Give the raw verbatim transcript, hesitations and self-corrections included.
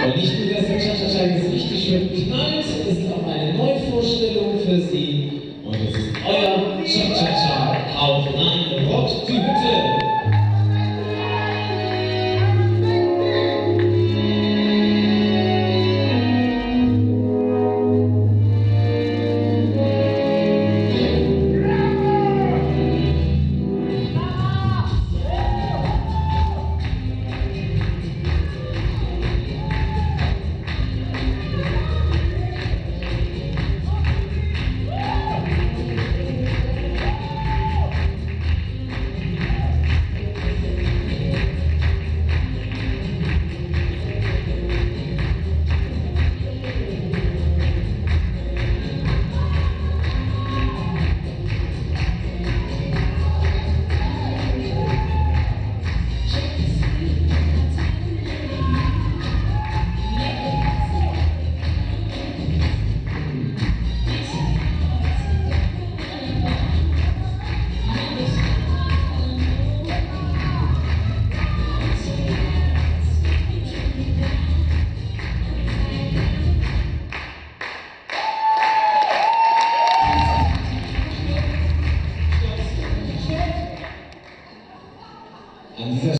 Und nicht nur, dass der Cha-Cha-Cha jetzt richtig schön knallt, es ist auch eine Neuvorstellung für Sie. Und es ist euer Cha-Cha-Cha. Haut rein, rockt die Hütte.